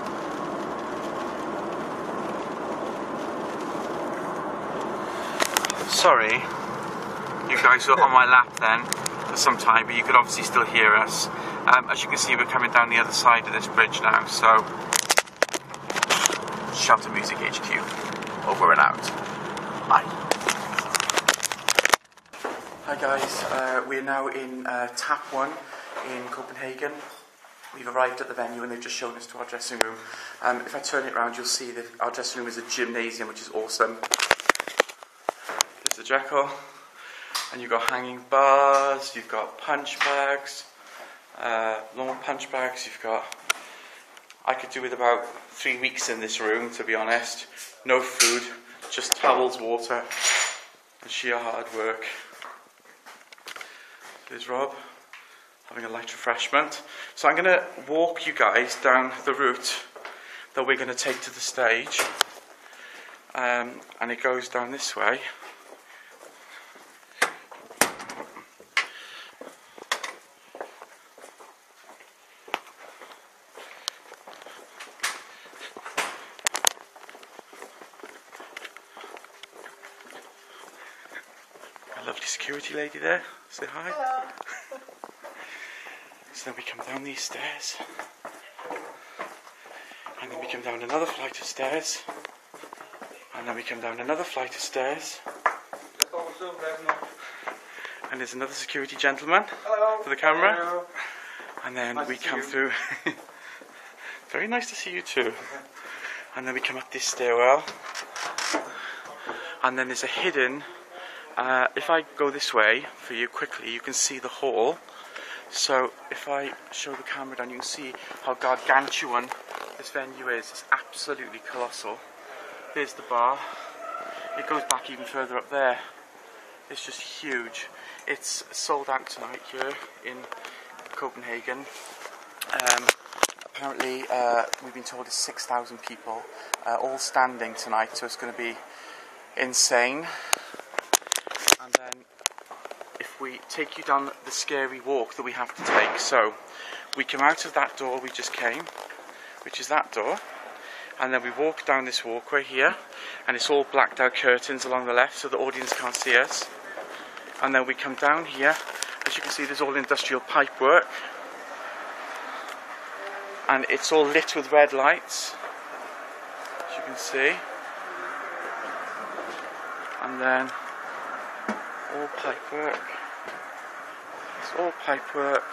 Sorry, you guys were on my lap then for some time, but you could obviously still hear us. Um, as you can see, we're coming down the other side of this bridge now, so Shelter Music H Q, over and out. Bye. Hi guys, uh, we're now in uh, Tap one in Copenhagen. We've arrived at the venue and they've just shown us to our dressing room. Um, if I turn it around, you'll see that our dressing room is a gymnasium, which is awesome. There's the Jackal, and you've got hanging bars, you've got punch bags, Uh, normal punch bags, you've got... I could do with about three weeks in this room, to be honest. No food, just towels, water, and sheer hard work. There's Rob, having a light refreshment. So I'm going to walk you guys down the route that we're going to take to the stage. Um, and it goes down this way. A lovely security lady there. Say hi. Hello. So then we come down these stairs. And then we come down another flight of stairs. And then we come down another flight of stairs. And there's another security gentleman Hello. for the camera. Hello. And then Nice we to see come you. through. Very nice to see you too. And then we come up this stairwell. And then there's a hidden... Uh, if I go this way for you quickly, you can see the hall. So if I show the camera down, you can see how gargantuan this venue is. It's absolutely colossal. There's the bar. It goes back even further up there. It's just huge. It's sold out tonight here in Copenhagen. Um, apparently, uh, we've been told it's six thousand people, uh, all standing tonight, so it's going to be insane. And then if we take you down the scary walk that we have to take, so we come out of that door we just came, which is that door, and then we walk down this walkway here, and it's all blacked out curtains along the left so the audience can't see us. And then we come down here, as you can see there's all industrial pipe work, and it's all lit with red lights, as you can see. And then all pipe work. It's all pipe work.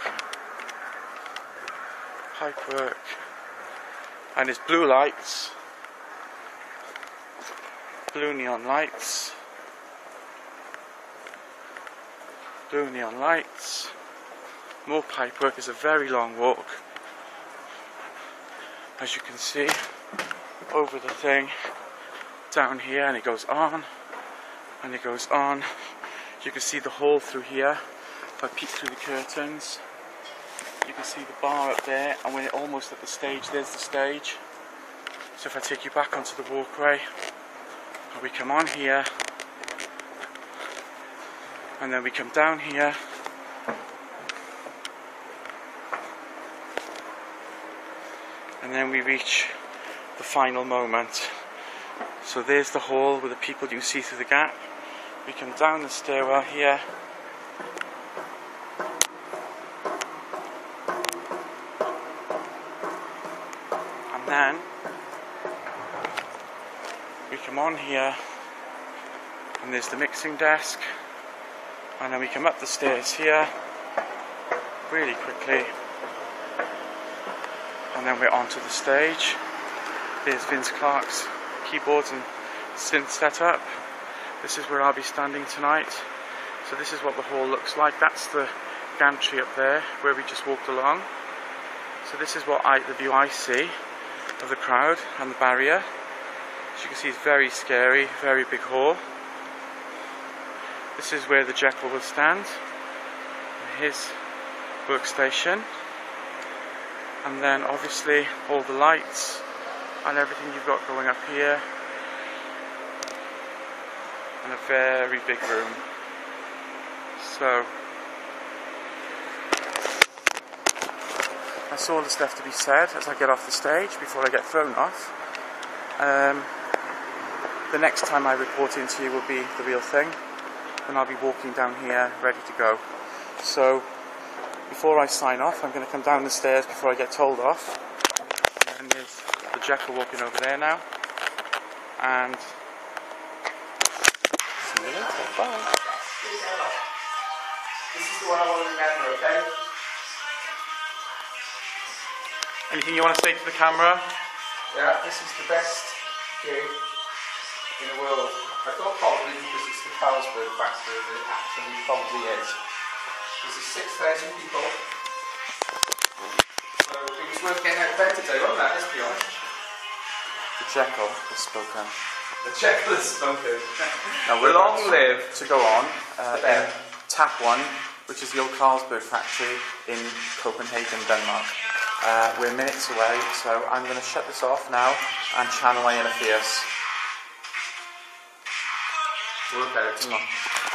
Pipe work. And it's blue lights. Blue neon lights. Blue neon lights. More pipe work. It's a very long walk. As you can see, over the thing, down here, and it goes on, and it goes on. You can see the hall through here. If I peek through the curtains, you can see the bar up there, and when it's almost at the stage, there's the stage. So if I take you back onto the walkway, and we come on here, and then we come down here, and then we reach the final moment. So there's the hall with the people you can see through the gap. We come down the stairwell here, and then we come on here, and there's the mixing desk, and then we come up the stairs here really quickly, and then we're onto the stage. There's Vince Clarke's keyboards and synth setup. This is where I'll be standing tonight. So this is what the hall looks like. That's the gantry up there where we just walked along. So this is what I, the view I see of the crowd and the barrier. As you can see, it's very scary, very big hall. This is where the Jekyll will stand, his workstation, and then obviously all the lights and everything you've got going up here. And a very big room. So that's all that's left to be said as I get off the stage before I get thrown off. Um, the next time I report into you will be the real thing, and I'll be walking down here ready to go. So before I sign off, I'm going to come down the stairs before I get told off. And there's the Jekyll walking over there now. And see you later. Bye. This is the one I want to remember, okay? Anything you want to say to the camera? Yeah, this is the best gig in the world. I thought probably because it's the Carlsberg factory, but it actually probably is. This is six thousand people. was worth getting out of bed today, wasn't that? Let's be honest. The Jekyll has spoken. The Jekyll has spoken. Now we're Long about live to go on uh, the in Tap One, which is the old Carlsberg factory in Copenhagen, Denmark. Uh, we're minutes away, so I'm going to shut this off now and channel my inner fierce. Work out. Come on.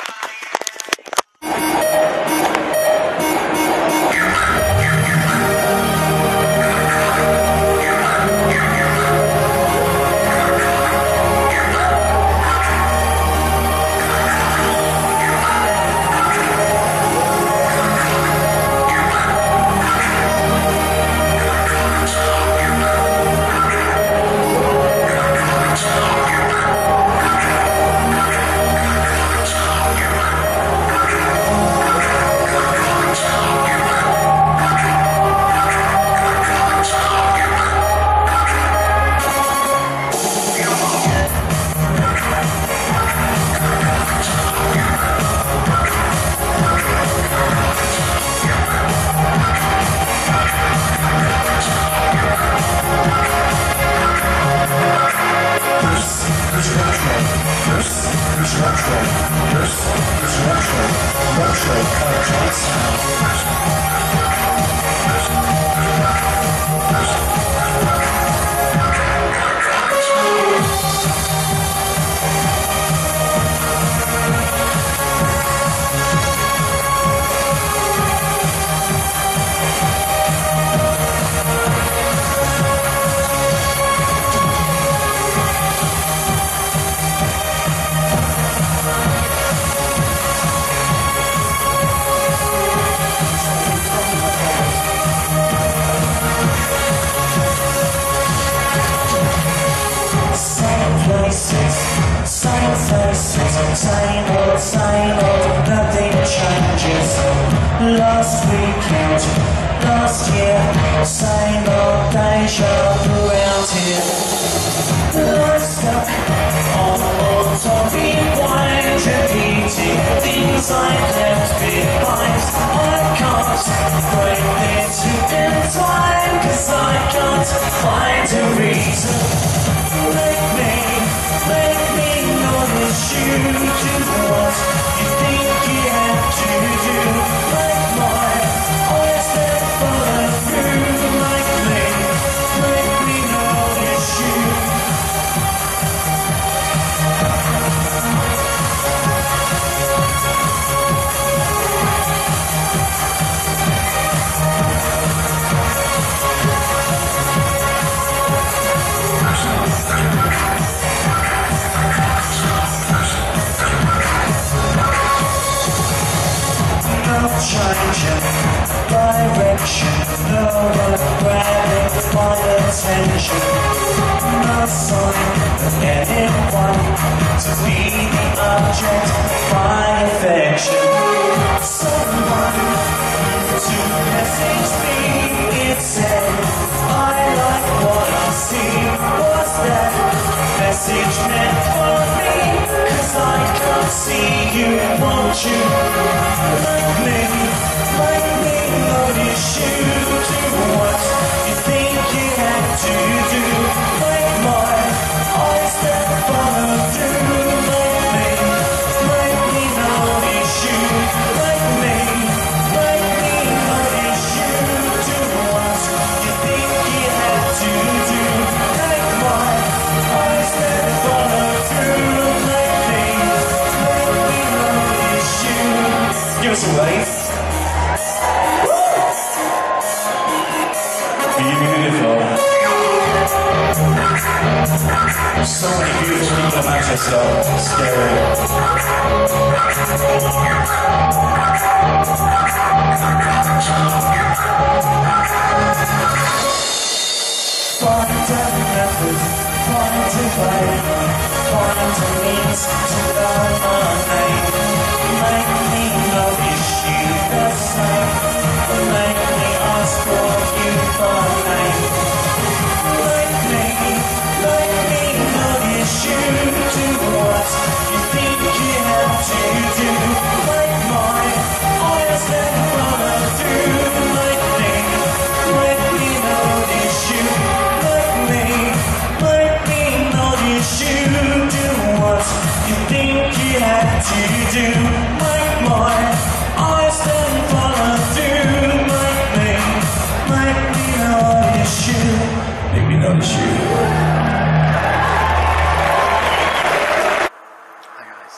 Same old, same old, nothing changes. Last weekend, last year, same old deja vu around here. Life's stuck on old toffee wine, repeating things I left behind. I can't break into in time, cause I can't find a reason. Make me, make me notice you do what you think you have to do. Like my eyes that follow through, like me, make me notice you. Changing direction, no one grabbing my attention. No sign of anyone to be the object of my affection. Someone to message me, it said, I like what I see. What's that message meant for me? Cause I can't see you, won't you? Like me, like me, notice you do what you think you have to do. Like my eyes that follow through. Like me, like me, notice you. Like me, like me, notice you do what you think you have to do. Like my eyes that follow through. Like me, like me, notice you. Give us a wave. Beautiful. So many beautiful people in Manchester. Scary. Find a method, find a way, find a means to learn my name. Make me notice you the same. Make me ask for you by name. Like me, like me, notice you do what you think you have to do. Like my eyes that follow through. Like me, like me, notice do, make my eyes then follow. Do make me, make me notice you, make me notice you. Hi guys.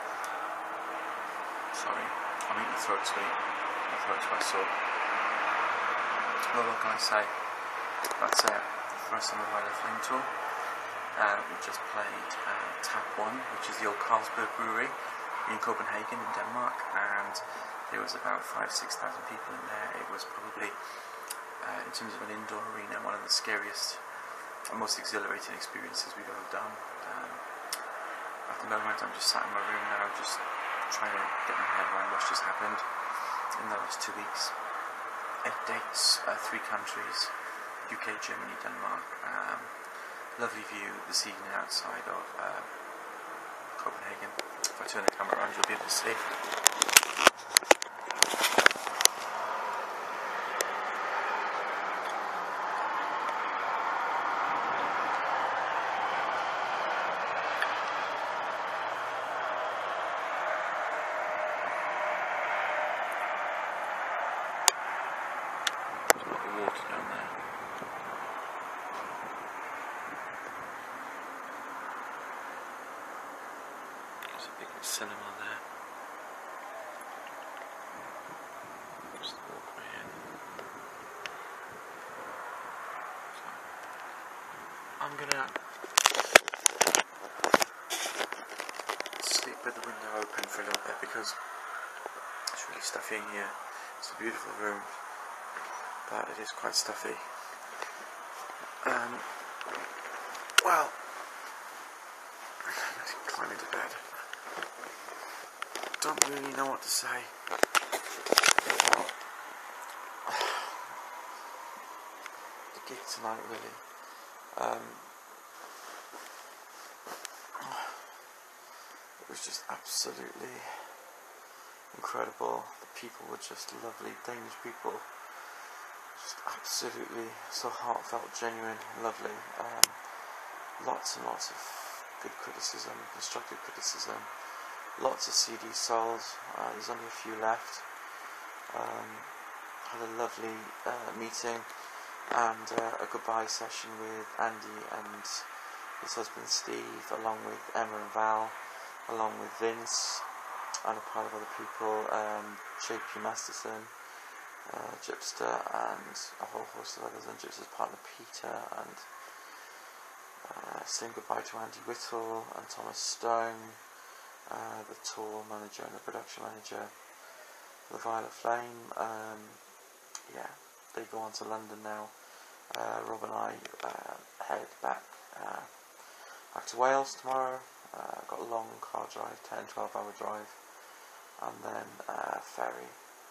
Sorry, I think the throat's weak. My throat's quite sore. Well, what can I say? That's it. First time of my Flame tour. Uh, we just played uh, Tap one, which is the old Carlsberg Brewery in Copenhagen in Denmark, and there was about five, six thousand people in there. It was probably, uh, in terms of an indoor arena, one of the scariest and most exhilarating experiences we've ever done. Um, at the moment, I'm just sat in my room now, just trying to get my head around what's just happened in the last two weeks. Eight dates, uh, three countries. U K, Germany, Denmark. Um, lovely view this evening outside of uh, Copenhagen. If I turn the camera around, you'll be able to see. There's a lot of water down there. There's a big cinema there. Just the walkway in. So, I'm gonna sleep with the window open for a little bit because it's really stuffy in here. It's a beautiful room, but it is quite stuffy. Um, well, let's climb into bed. Don't really know what to say. The gig tonight, really. Um, it was just absolutely incredible. The people were just lovely, Danish people. Just absolutely so heartfelt, genuine, lovely. Um, lots and lots of good criticism, constructive criticism. Lots of C Ds sold. Uh, there's only a few left. Um, had a lovely uh, meeting and uh, a goodbye session with Andy and his husband Steve, along with Emma and Val, along with Vince and a pile of other people, um, J P Masterson, uh, Gypster, and a whole host of others, and Gypster's partner Peter, and uh, saying goodbye to Andy Whittle and Thomas Stone, uh, the tour manager and the production manager, the Violet Flame. Um, yeah, they go on to London now. Uh, Rob and I uh, head back uh, back to Wales tomorrow. Uh, got a long car drive, ten, twelve hour drive, and then uh, ferry.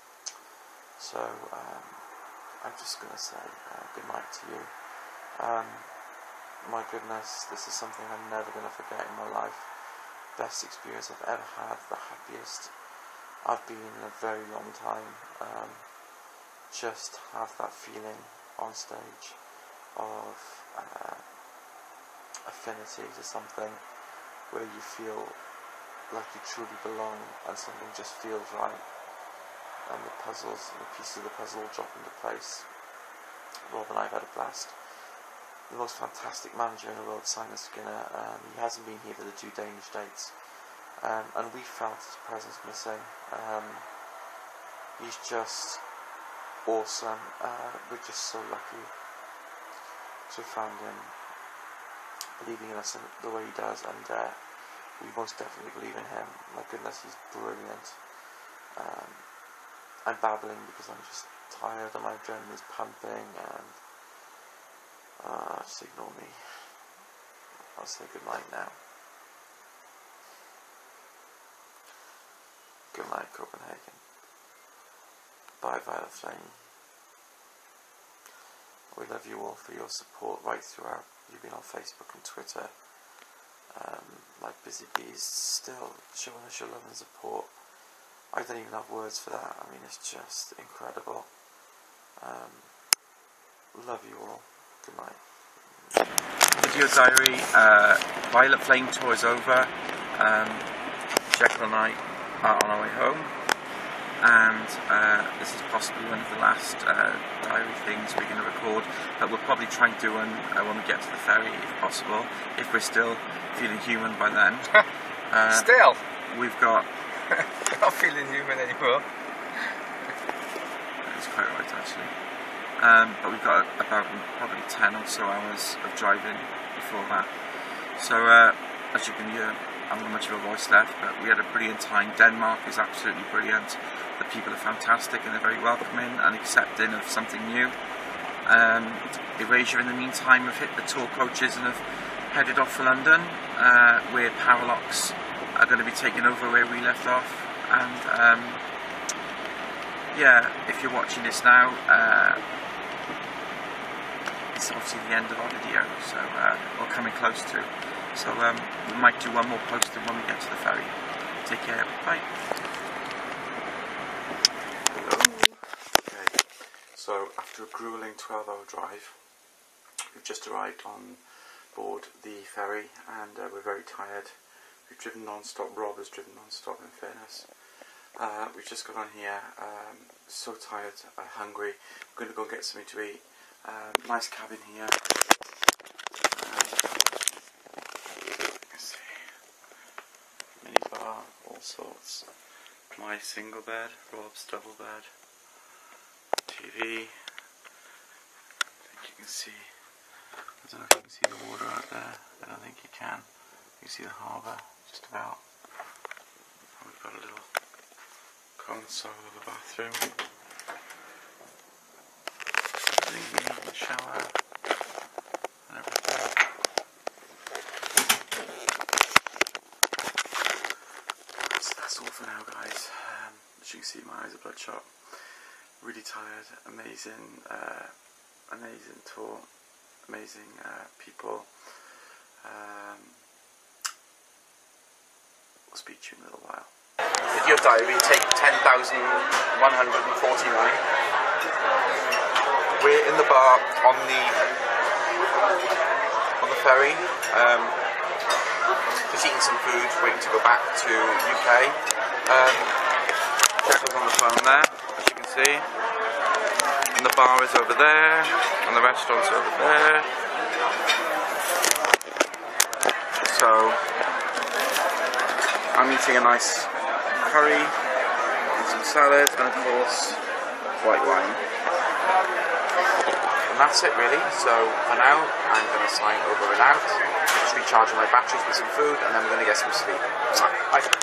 So um, I'm just going to say uh, good night to you. Um, my goodness, this is something I'm never going to forget in my life. Best experience I've ever had, the happiest I've been in a very long time. Um, just have that feeling on stage of uh, affinity to something where you feel like you truly belong and something just feels right, and the puzzles and the pieces of the puzzle drop into place. Rob and I have had a blast. The most fantastic manager in the world, Simon Skinner. Um, he hasn't been here for the two Danish dates, um, and we felt his presence missing. Um, he's just awesome. Uh, we're just so lucky to have found him, believing in us in the way he does, and uh, we most definitely believe in him. My goodness, he's brilliant. Um, I'm babbling because I'm just tired and my adrenaline is pumping, and uh, just ignore me. I'll say good night now. Good night, Copenhagen. Bye, Violet Flame. We love you all for your support right throughout. You've been on Facebook and Twitter, um, like Busy Bees, still showing us your love and support. I don't even have words for that. I mean, it's just incredible. Um, love you all. Good night. Video diary. Uh, Violet Flame tour is over. Um, Jekyll and I are on our way home, and uh, this is possibly one of the last uh, diary things we're going to record, but we'll probably try and do one uh, when we get to the ferry if possible, if we're still feeling human by then. Uh, Still? We've got... Not feeling human anymore. That's quite right actually. Um, but we've got about probably ten or so hours of driving before that. So uh, as you can hear, I haven't got much of a voice left, but we had a brilliant time. Denmark is absolutely brilliant. The people are fantastic and they're very welcoming and accepting of something new. Um, Erasure in the meantime have hit the tour coaches and have headed off for London, uh, where Paralox are going to be taking over where we left off. And um, yeah, if you're watching this now, uh, it's obviously the end of our video, so uh, we're coming close to. So um, we might do one more posting when we get to the ferry. Take care, bye. Okay, so after a grueling twelve hour drive, we've just arrived on board the ferry and uh, we're very tired. We've driven non-stop. Rob has driven non-stop, in fairness. Uh, we've just got on here, um, so tired, uh, hungry. We're going to go and get something to eat. Uh, nice cabin here. Uh, let's see. Mini bar, all sorts. My single bed, Rob's double bed. T V. I think you can see. I don't know if you can see the water out there. I don't think you can. You can see the harbour, just about. And we've got a little console of a bathroom. The shower and everything. So that's all for now, guys. Um, as you can see, my eyes are bloodshot. Really tired. Amazing, uh, amazing tour. Amazing uh, people. Um, I'll speak to you in a little while. Video diary, take ten thousand one hundred forty-nine. We're in the bar on the on the ferry, um, just eating some food, waiting to go back to U K. Um, Jacko's on the phone there, as you can see, and the bar is over there, and the restaurant's over there. So I'm eating a nice curry and some salads, and of course white wine. And that's it really, so for now I'm going to sign over and out, just recharging my batteries with some food, and then we're going to get some sleep. Bye.